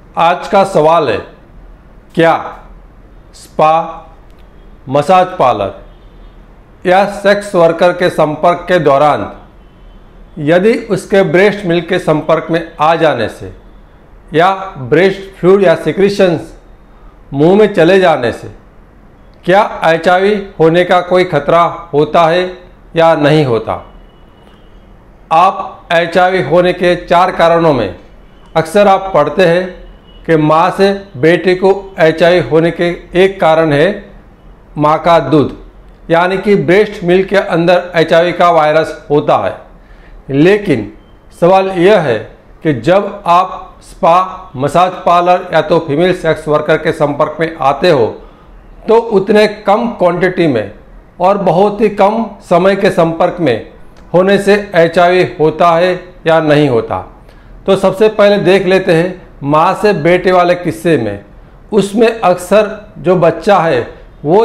आज का सवाल है, क्या स्पा, मसाज पार्लर या सेक्स वर्कर के संपर्क के दौरान यदि उसके ब्रेस्ट मिल्क के संपर्क में आ जाने से या ब्रेस्ट फ्लूइड या सिक्रीशंस मुंह में चले जाने से क्या HIV होने का कोई खतरा होता है या नहीं होता। आप HIV होने के 4 कारणों में अक्सर आप पढ़ते हैं कि माँ से बेटे को HIV होने के एक कारण है माँ का दूध, यानी कि ब्रेस्ट मिल्क के अंदर HIV का वायरस होता है। लेकिन सवाल यह है कि जब आप स्पा, मसाज पार्लर या तो फीमेल सेक्स वर्कर के संपर्क में आते हो तो उतने कम क्वांटिटी में और बहुत ही कम समय के संपर्क में होने से HIV होता है या नहीं होता। तो सबसे पहले देख लेते हैं माँ से बेटे वाले किस्से में। उसमें अक्सर जो बच्चा है वो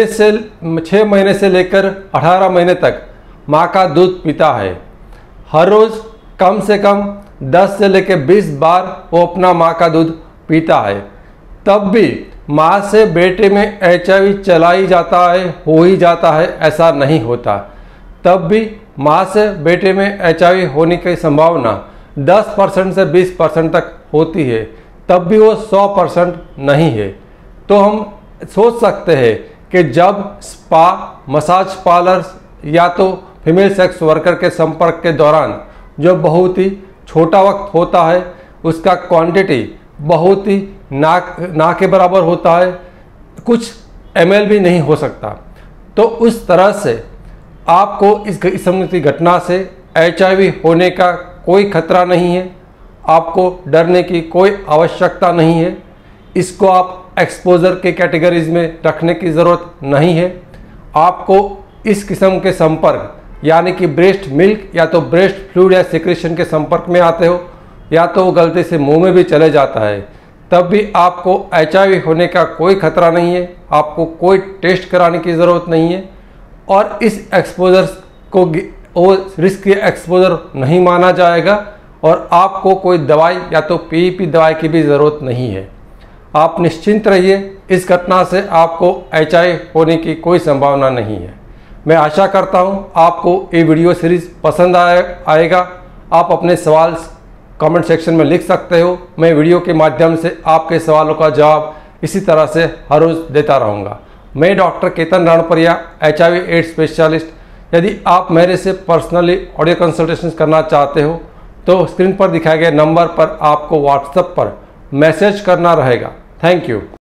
6 महीने से लेकर 18 महीने तक माँ का दूध पीता है। हर रोज़ कम से कम 10 से लेकर 20 बार वो अपना माँ का दूध पीता है। तब भी माँ से बेटे में HIV चला ही जाता है, हो ही जाता है, ऐसा नहीं होता। तब भी माँ से बेटे में HIV होने की संभावना 10% से 20% तक होती है, तब भी वो 100% नहीं है। तो हम सोच सकते हैं कि जब स्पा, मसाज पार्लर या तो फीमेल सेक्स वर्कर के संपर्क के दौरान जो बहुत ही छोटा वक्त होता है, उसका क्वांटिटी बहुत ही ना के बराबर होता है, कुछ ml भी नहीं हो सकता, तो उस तरह से आपको इस किस्म की घटना से HIV होने का कोई खतरा नहीं है। आपको डरने की कोई आवश्यकता नहीं है। इसको आप एक्सपोजर के कैटेगरीज में रखने की ज़रूरत नहीं है। आपको इस किस्म के संपर्क यानी कि ब्रेस्ट मिल्क या तो ब्रेस्ट फ्लूइड या सिक्रीशन के संपर्क में आते हो या तो वो गलती से मुंह में भी चले जाता है, तब भी आपको HIV होने का कोई खतरा नहीं है। आपको कोई टेस्ट कराने की ज़रूरत नहीं है और इस एक्सपोजर को वो रिस्क एक्सपोजर नहीं माना जाएगा और आपको कोई दवाई या तो PEP दवाई की भी ज़रूरत नहीं है। आप निश्चिंत रहिए, इस घटना से आपको HIV होने की कोई संभावना नहीं है। मैं आशा करता हूँ आपको ये वीडियो सीरीज़ पसंद आएगा। आप अपने सवाल कमेंट सेक्शन में लिख सकते हो। मैं वीडियो के माध्यम से आपके सवालों का जवाब इसी तरह से हर रोज़ देता रहूँगा। मैं डॉक्टर केतन राणपरिया, HIV/AIDS स्पेशलिस्ट। यदि आप मेरे से पर्सनली ऑडियो कंसल्टेशन करना चाहते हो तो स्क्रीन पर दिखाए गए नंबर पर आपको व्हाट्सएप पर मैसेज करना रहेगा। Thank you.